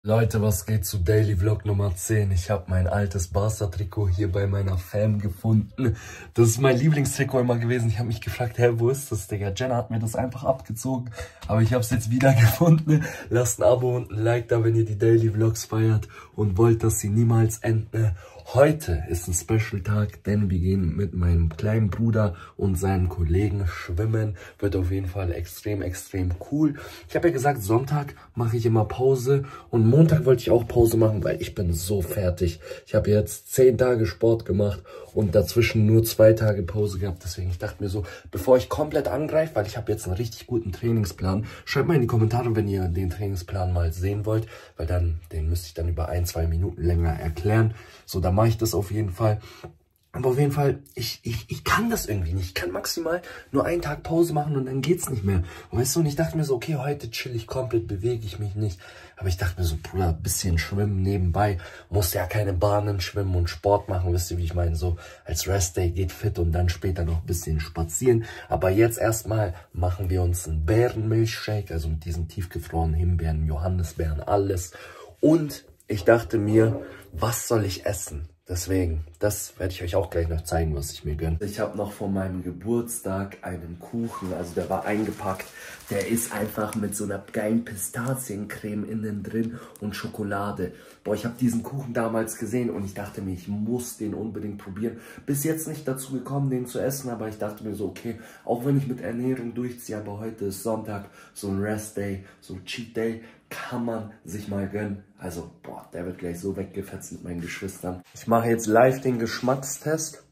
Leute, was geht zu Daily Vlog Nummer 10? Ich habe mein altes Barca-Trikot hier bei meiner Fam gefunden. Das ist mein Lieblingstrikot immer gewesen. Ich habe mich gefragt, hä, wo ist das, Digga? Jenna hat mir das einfach abgezogen, aber ich habe es jetzt wieder gefunden. Lasst ein Abo und ein Like da, wenn ihr die Daily Vlogs feiert und wollt, dass sie niemals enden. Heute ist ein Special-Tag, denn wir gehen mit meinem kleinen Bruder und seinen Kollegen schwimmen. Wird auf jeden Fall extrem cool. Ich habe ja gesagt, Sonntag mache ich immer Pause und Montag wollte ich auch Pause machen, weil ich bin so fertig. Ich habe jetzt 10 Tage Sport gemacht und dazwischen nur 2 Tage Pause gehabt. Deswegen, ich dachte mir so, bevor ich komplett angreife, weil ich habe jetzt einen richtig guten Trainingsplan. Schreibt mal in die Kommentare, wenn ihr den Trainingsplan mal sehen wollt, weil dann, den müsste ich dann über 1-2 Minuten länger erklären. So, da mache ich das auf jeden Fall. Aber auf jeden Fall, ich kann das irgendwie nicht. Ich kann maximal nur einen Tag Pause machen und dann geht's nicht mehr. Und weißt du, und ich dachte mir so, okay, heute chill ich komplett, bewege ich mich nicht. Aber ich dachte mir so, Bruder, ein bisschen schwimmen nebenbei. Muss ja keine Bahnen schwimmen und Sport machen, wisst ihr, wie ich meine? So als Restday geht fit und dann später noch ein bisschen spazieren. Aber jetzt erstmal machen wir uns einen Bärenmilchshake, also mit diesen tiefgefrorenen Himbeeren, Johannisbeeren, alles. Und ich dachte mir, was soll ich essen? Deswegen, das werde ich euch auch gleich noch zeigen, was ich mir gönne. Ich habe noch von meinem Geburtstag einen Kuchen, also der war eingepackt. Der ist einfach mit so einer geilen Pistaziencreme innen drin und Schokolade. Boah, ich habe diesen Kuchen damals gesehen und ich dachte mir, ich muss den unbedingt probieren. Bis jetzt nicht dazu gekommen, den zu essen, aber ich dachte mir so, okay, auch wenn ich mit Ernährung durchziehe, aber heute ist Sonntag, so ein Rest Day, so ein Cheat Day, kann man sich mal gönnen. Also, boah, der wird gleich so weggefetzt mit meinen Geschwistern. Ich mache jetzt live den Geschmackstest.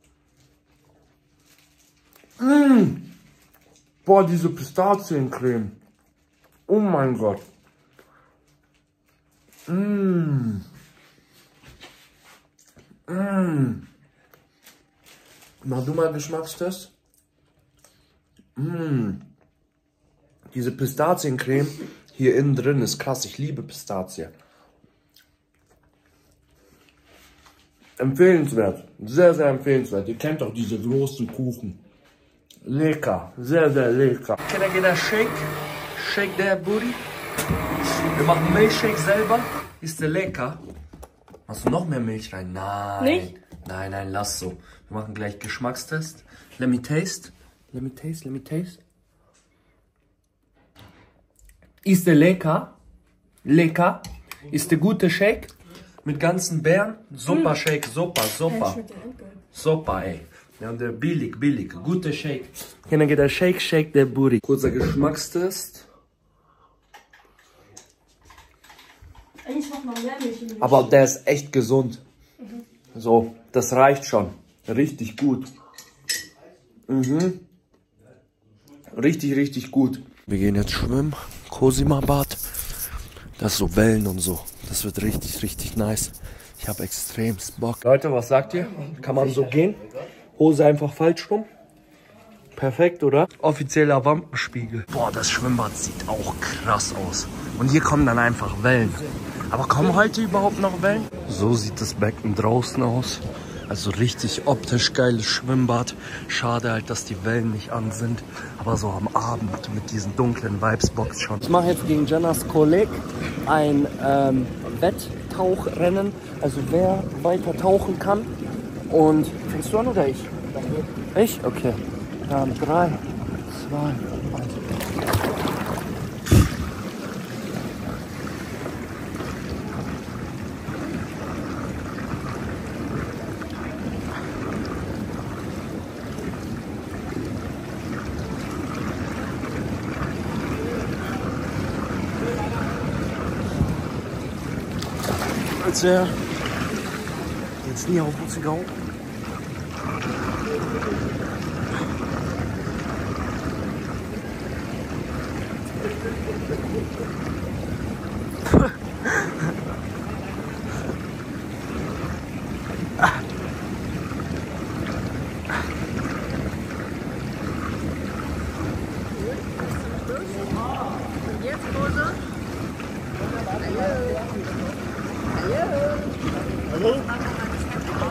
Boah, diese Pistaziencreme. Oh mein Gott. Mach du mal Geschmackstest. Diese Pistaziencreme hier innen drin ist krass. Ich liebe Pistazie. Empfehlenswert. Sehr empfehlenswert. Ihr kennt doch diese großen Kuchen. Lecker. Sehr lecker. Can I get a shake? Shake that booty. Wir machen Milchshake selber. Ist der lecker? Machst du noch mehr Milch rein? Nein. Nicht? Nein, lass so. Wir machen gleich Geschmackstest. Let me taste. Let me taste. Ist der lecker? Lecker? Ist der gute Shake? Mit ganzen Beeren? Super Shake, super. Super, ey. Ja, und der billig. Guter Shake. Can I get a shake der booty? Kurzer Geschmackstest. Eigentlich noch mehr Milch. Aber der ist echt gesund. So, das reicht schon. Richtig gut. Richtig gut. Wir gehen jetzt schwimmen. Cosima-Bad. Das ist so Wellen und so. Das wird richtig nice. Ich habe extremst Bock. Leute, was sagt ihr? Kann man so gehen? Hose einfach falsch rum. Perfekt, oder? Offizieller Wampenspiegel. Boah, das Schwimmbad sieht auch krass aus. Und hier kommen dann einfach Wellen. Aber kommen heute überhaupt noch Wellen? So sieht das Becken draußen aus. Also richtig optisch geiles Schwimmbad. Schade halt, dass die Wellen nicht an sind. Aber so am Abend mit diesen dunklen Vibes bockt schon. Ich mache jetzt gegen Jennas Kolleg ein Wetttauchrennen. Also wer weiter tauchen kann. Und fängst du an oder ich? Ich? Okay. Dann 3, 2, 1. Als er jetzt nie auf uns gegangen.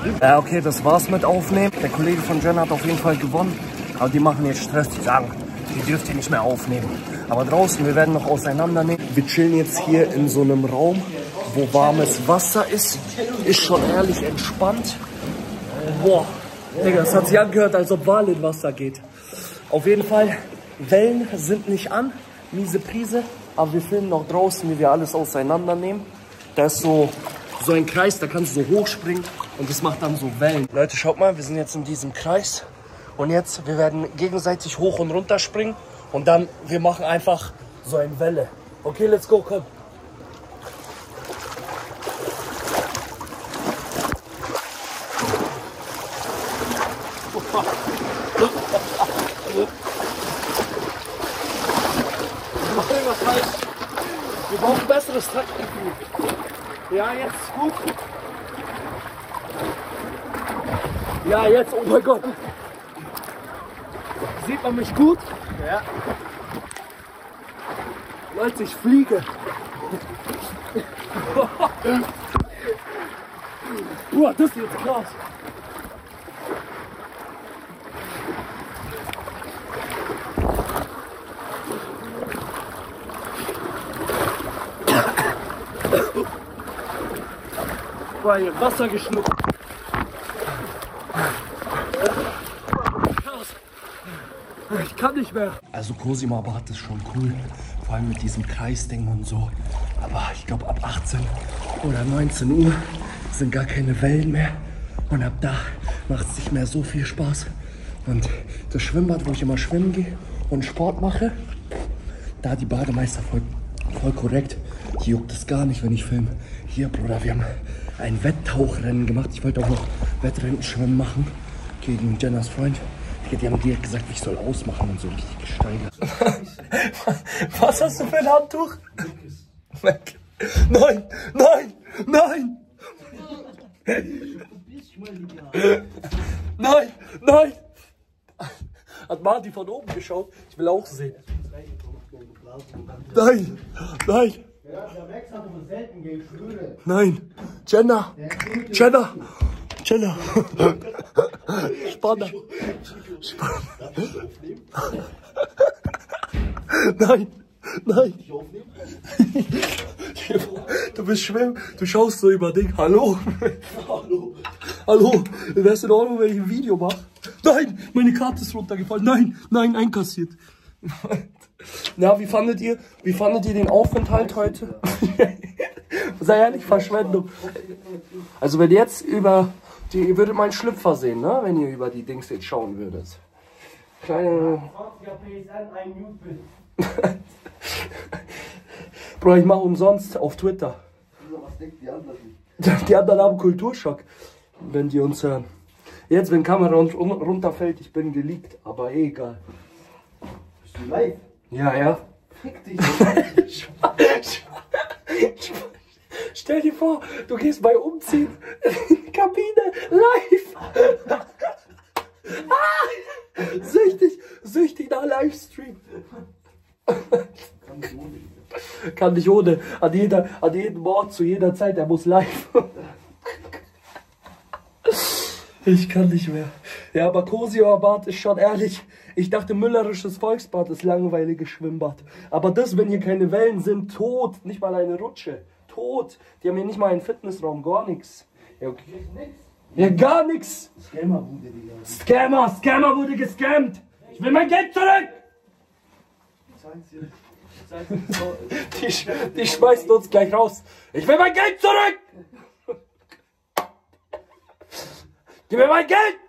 Okay, das war's mit Aufnehmen. Der Kollege von Jenna hat auf jeden Fall gewonnen. Aber die machen jetzt Stress. Die sagen, die dürft ihr nicht mehr aufnehmen. Aber draußen, wir werden noch auseinandernehmen. Wir chillen jetzt hier in so einem Raum, wo warmes Wasser ist. Ist schon ehrlich entspannt. Boah, Digga, das hat sich angehört, als ob Wal in Wasser geht. Auf jeden Fall, Wellen sind nicht an, miese Prise. Aber wir filmen noch draußen, wie wir alles auseinandernehmen. Da ist so ein Kreis, da kannst du so hochspringen und das macht dann so Wellen. Leute, schaut mal, wir sind jetzt in diesem Kreis. Und jetzt, wir werden gegenseitig hoch und runter springen. Und dann, wir machen einfach so eine Welle. Okay, let's go, komm. Wir brauchen besseres Taktgefühl. Ja, jetzt ist gut. Ja, jetzt, oh mein Gott. Sieht man mich gut? Ja. Leute, ich fliege. Boah, das ist jetzt krass. Boah, hier Wasser geschluckt. Ich kann nicht mehr. Also Cosima Bad ist schon cool, vor allem mit diesem Kreisding und so. Aber ich glaube ab 18 oder 19 Uhr sind gar keine Wellen mehr. Und ab da macht es nicht mehr so viel Spaß. Und das Schwimmbad, wo ich immer schwimmen gehe und Sport mache, da die Bademeister voll korrekt. Hier juckt es gar nicht, wenn ich filme. Hier, Bruder, wir haben ein Wetttauchrennen gemacht. Ich wollte auch noch Wettrennen schwimmen machen gegen Jennas Freund. Die haben direkt gesagt, ich soll ausmachen und so richtig gesteigert. Was hast du für ein Handtuch? Nein, nein, nein! Nein, nein! Hat Marty von oben geschaut? Ich will auch sehen. Nein, nein! Nein! Jenna! Jenna! Jenna! Spanner! Nein! Nein! Du bist schwimmen, du schaust so über Ding. Hallo? Hallo? Hallo? Wärst du in Ordnung, wenn ich ein Video mache? Nein! Meine Karte ist runtergefallen. Nein! Nein, einkassiert. Na, wie fandet ihr den Aufenthalt heute? Sei ehrlich, Verschwendung. Also wenn jetzt ihr würdet meinen Schlüpfer sehen, ne? Wenn ihr über die Dings jetzt schauen würdet. Kleine... Bro, ich mache umsonst auf Twitter. Die anderen haben Kulturschock, wenn die uns hören. Jetzt, wenn Kamera runterfällt, ich bin geleakt, aber egal. Bist du live? Ja, ja. Fick dich. Stell dir vor, du gehst bei Umziehen in die Kabine live. Süchtig nach Livestream. Kann nicht ohne. An jedem Ort, zu jeder Zeit, er muss live. Ich kann nicht mehr. Ja, aber Cosima Bad ist schon ehrlich. Ich dachte, müllerisches Volksbad ist langweiliges Schwimmbad. Aber das, wenn hier keine Wellen sind, tot. Nicht mal eine Rutsche. Tot. Die haben hier nicht mal einen Fitnessraum, gar nichts. Ja, okay. Ja, gar nichts. Scammer-Bude, Digga. Scammer wurde gescammt. Ich will mein Geld zurück. Die schmeißen uns gleich raus. Ich will mein Geld zurück. Gib mir mein Geld.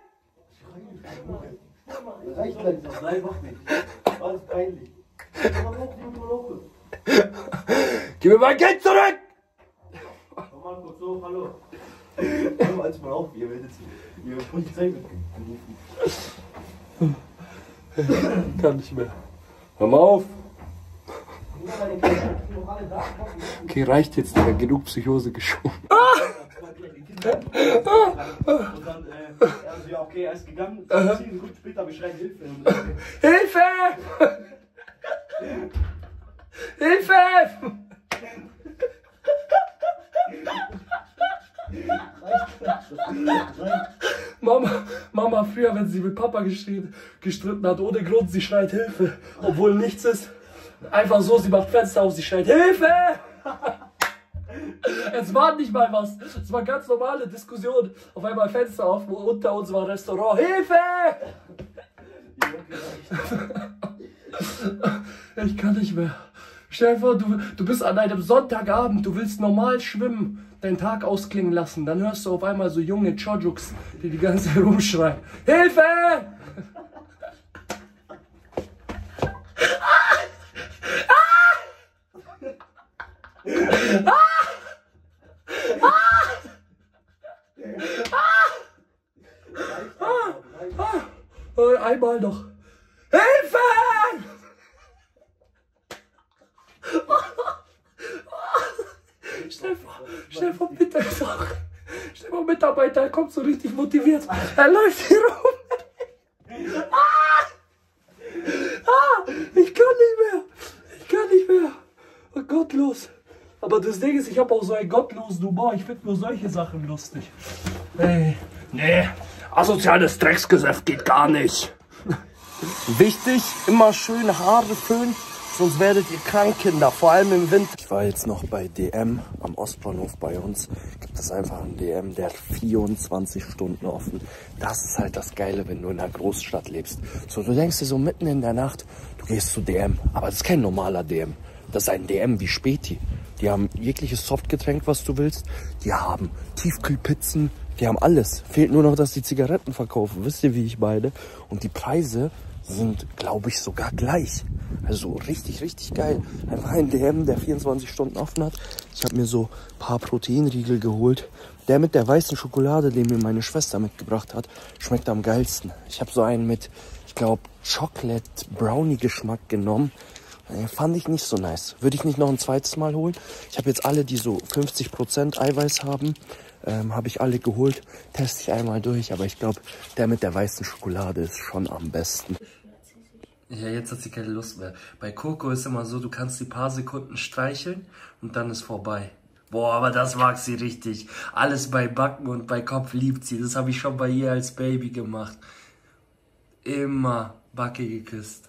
Reicht langsam, nein, mach nicht. War das peinlich. Gib mir mein Geld zurück. Komm mal kurz so, hallo. Komm als mal auf, ihr werdet ihre Polizei mitgerufen. Kann nicht mehr. Hör mal auf. Okay, reicht jetzt, Digga. Genug Psychose geschoben. Und dann, also ja, okay, er ist gegangen. 10 Minuten später, wir schreien Hilfe. Hilfe! Hilfe! Mama, Mama früher, wenn sie mit Papa gestritten hat, ohne Grund, sie schreit Hilfe, obwohl nichts ist. Einfach so, sie macht Fenster auf, sie schreit Hilfe! Es war nicht mal was, es war ganz normale Diskussion. Auf einmal Fenster auf, wo unter uns war ein Restaurant. Hilfe! Ich kann nicht mehr. Stell dir vor, du bist an einem Sonntagabend, du willst normal schwimmen, deinen Tag ausklingen lassen. Dann hörst du auf einmal so junge Chojuks, die ganze Zeit rumschreien. Hilfe! Einmal noch. Hilfe! Stell vor, bitte. Stell vor, Mitarbeiter, er kommt so richtig motiviert. Er läuft hier rum. Ich kann nicht mehr. Ich kann nicht mehr. Oh, gottlos. Aber das Ding ist, ich habe auch so einen gottlosen Humor. Ich finde nur solche Sachen lustig. Ey. Nee, asoziales Drecksgesäft geht gar nicht. Wichtig, immer schön Haare föhnen, sonst werdet ihr krank, Kinder, vor allem im Winter. Ich war jetzt noch bei DM am Ostbahnhof bei uns. Gibt es einfach einen DM, der hat 24 Stunden offen. Das ist halt das Geile, wenn du in einer Großstadt lebst. So, du denkst dir so mitten in der Nacht, du gehst zu DM, aber das ist kein normaler DM. Das ist ein DM wie Späti. Die haben jegliches Softgetränk, was du willst. Die haben Tiefkühlpizzen. Die haben alles. Fehlt nur noch, dass die Zigaretten verkaufen. Wisst ihr, wie ich meine? Und die Preise sind, glaube ich, sogar gleich. Also richtig, richtig geil. Einfach ein DM, der 24 Stunden offen hat. Ich habe mir so ein paar Proteinriegel geholt. Der mit der weißen Schokolade, den mir meine Schwester mitgebracht hat, schmeckt am geilsten. Ich habe so einen mit, ich glaube, Chocolate Brownie Geschmack genommen. Fand ich nicht so nice. Würde ich nicht noch ein zweites Mal holen. Ich habe jetzt alle, die so 50% Eiweiß haben, habe ich alle geholt. Teste ich einmal durch. Aber ich glaube, der mit der weißen Schokolade ist schon am besten. Ja, jetzt hat sie keine Lust mehr. Bei Coco ist immer so, du kannst die paar Sekunden streicheln und dann ist vorbei. Boah, aber das mag sie richtig. Alles bei Backen und bei Kopf liebt sie. Das habe ich schon bei ihr als Baby gemacht. Immer Backe geküsst.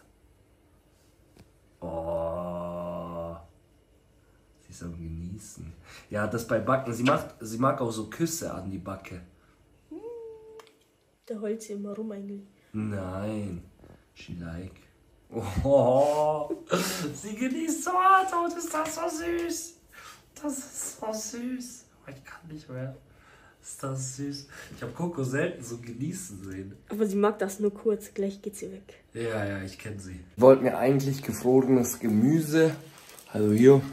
Oh. Sie ist am Genießen. Ja, das bei Backen. Sie mag auch so Küsse an die Backe. Da heult sie immer rum eigentlich. Nein. She like. Oh. Sie genießt so hart. Oh, ist das so süß. Das ist so süß. Oh, ich kann nicht mehr. Ist das süß. Ich habe Coco selten so genießen sehen. Aber sie mag das nur kurz, gleich geht sie weg. Ja, ich kenne sie. Ich wollte mir eigentlich gefrorenes Gemüse, also hier,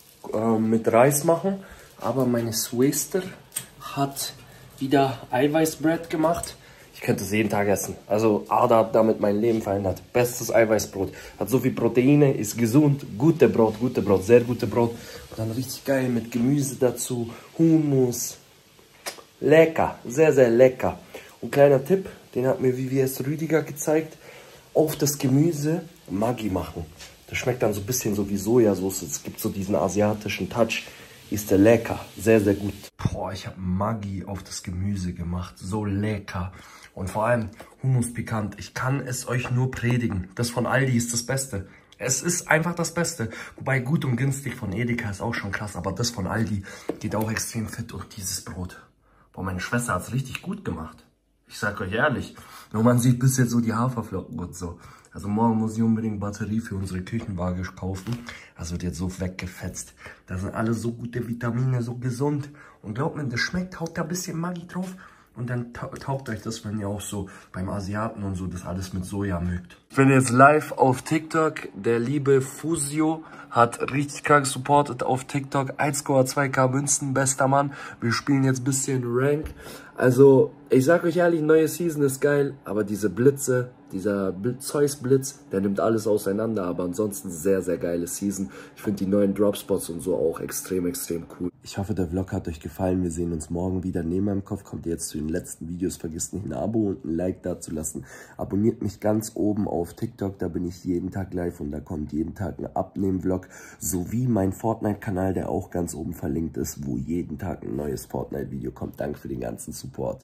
mit Reis machen. Aber meine Schwester hat wieder Eiweißbrot gemacht. Ich könnte es jeden Tag essen. Also Ada hat damit mein Leben verändert. Bestes Eiweißbrot. Hat so viel Proteine, ist gesund. Gute Brot, sehr gute Brot. Und dann richtig geil mit Gemüse dazu. Hummus. Lecker, sehr, sehr lecker. Und kleiner Tipp, den hat mir VVS Rüdiger gezeigt. Auf das Gemüse Maggi machen. Das schmeckt dann so ein bisschen so wie Sojasauce. Es gibt so diesen asiatischen Touch. Ist der lecker, sehr, sehr gut. Boah, ich habe Maggi auf das Gemüse gemacht. So lecker. Und vor allem Hummus pikant. Ich kann es euch nur predigen. Das von Aldi ist das Beste. Es ist einfach das Beste. Wobei gut und günstig von Edeka ist auch schon krass. Aber das von Aldi geht auch extrem fit. Und dieses Brot. Boah, meine Schwester hat es richtig gut gemacht. Ich sag euch ehrlich. Nur man sieht bis jetzt so die Haferflocken und so. Also morgen muss ich unbedingt Batterie für unsere Küchenwaage kaufen. Das wird jetzt so weggefetzt. Da sind alle so gute Vitamine, so gesund. Und glaubt mir, das schmeckt, haut da ein bisschen Maggi drauf. Und dann taugt euch das, wenn ihr auch so beim Asiaten und so das alles mit Soja mögt. Ich bin jetzt live auf TikTok. Der liebe Fusio hat richtig krank supportet auf TikTok. 1,2K Münzen, bester Mann. Wir spielen jetzt ein bisschen Rank. Also, ich sag euch ehrlich, neue Season ist geil. Aber diese Blitze, dieser Zeus-Blitz, der nimmt alles auseinander. Aber ansonsten sehr, sehr geile Season. Ich finde die neuen Dropspots und so auch extrem, extrem cool. Ich hoffe, der Vlog hat euch gefallen. Wir sehen uns morgen wieder. Neben meinem Kopf kommt ihr jetzt zu den letzten Videos. Vergesst nicht ein Abo und ein Like da zu lassen. Abonniert mich ganz oben auf TikTok. Da bin ich jeden Tag live und da kommt jeden Tag ein Abnehmen-Vlog. Sowie mein Fortnite-Kanal, der auch ganz oben verlinkt ist, wo jeden Tag ein neues Fortnite-Video kommt. Danke für den ganzen Support.